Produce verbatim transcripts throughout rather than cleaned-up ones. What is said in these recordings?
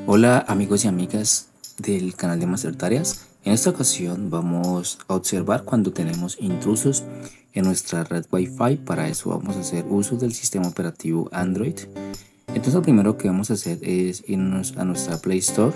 Hola amigos y amigas del canal de Master Tareas. En esta ocasión vamos a observar cuando tenemos intrusos en nuestra red Wi-Fi. Para eso vamos a hacer uso del sistema operativo Android. Entonces lo primero que vamos a hacer es irnos a nuestra Play Store.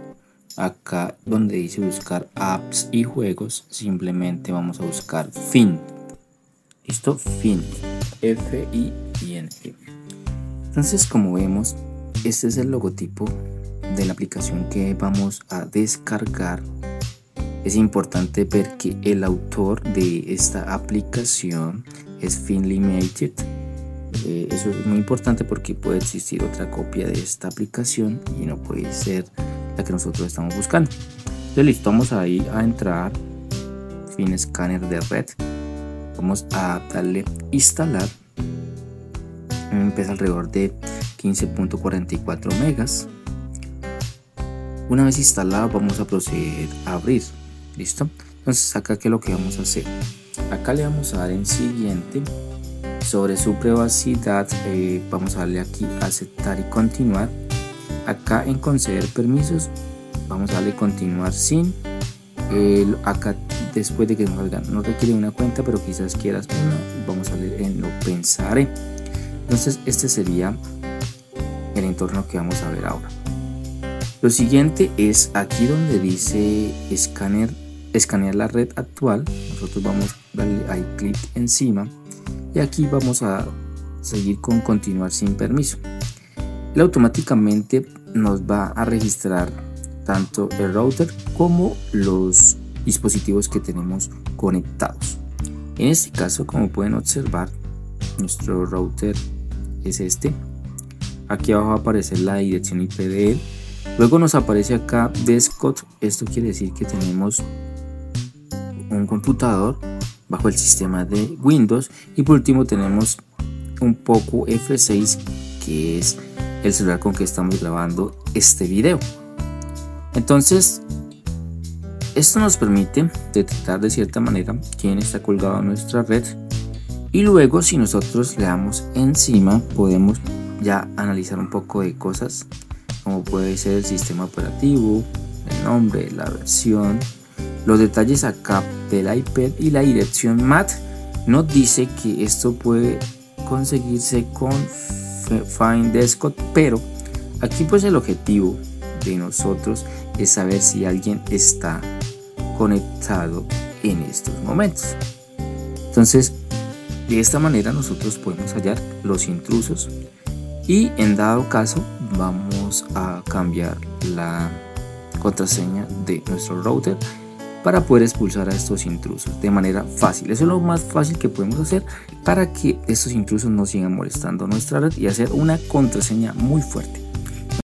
Acá donde dice buscar apps y juegos, simplemente vamos a buscar Fin. ¿Listo? Fin. F I N. Entonces, como vemos, este es el logotipo de la aplicación que vamos a descargar. Es importante ver que el autor de esta aplicación es Fin Limited. Eh, eso es muy importante porque puede existir otra copia de esta aplicación y no puede ser la que nosotros estamos buscando. Entonces listo, vamos a ir a entrar Fin Escáner de red. Vamos a darle instalar. Pesa alrededor de quince punto cuarenta y cuatro megas. Una vez instalado vamos a proceder a abrir. Listo. Entonces acá qué es lo que vamos a hacer. Acá le vamos a dar en siguiente. Sobre su privacidad eh, vamos a darle aquí a aceptar y continuar. Acá en conceder permisos vamos a darle continuar sin. Eh, acá después de que nos salga no requiere una cuenta, pero quizás quieras una, vamos a leer en lo pensaré. Entonces este sería el entorno que vamos a ver ahora. Lo siguiente es aquí donde dice escáner, escanear la red actual. Nosotros vamos a darle ahí clic encima y aquí vamos a seguir con continuar sin permiso. Él automáticamente nos va a registrar tanto el router como los dispositivos que tenemos conectados. En este caso, como pueden observar, nuestro router es este. Aquí abajo va a aparecer la dirección I P de él. Luego nos aparece acá desktop. Esto quiere decir que tenemos un computador bajo el sistema de Windows. Y por último tenemos un Poco F seis, que es el celular con que estamos grabando este video. Entonces esto nos permite detectar de cierta manera quién está colgado en nuestra red. Y luego, si nosotros le damos encima, podemos ya analizar un poco de cosas, como puede ser el sistema operativo, el nombre, la versión, los detalles acá del iPad y la dirección M A C. Nos dice que esto puede conseguirse con Find Desktop, pero aquí pues el objetivo de nosotros es saber si alguien está conectado en estos momentos. Entonces, de esta manera nosotros podemos hallar los intrusos y en dado caso vamos a cambiar la contraseña de nuestro router para poder expulsar a estos intrusos de manera fácil. Eso es lo más fácil que podemos hacer para que estos intrusos no sigan molestando nuestra red y hacer una contraseña muy fuerte.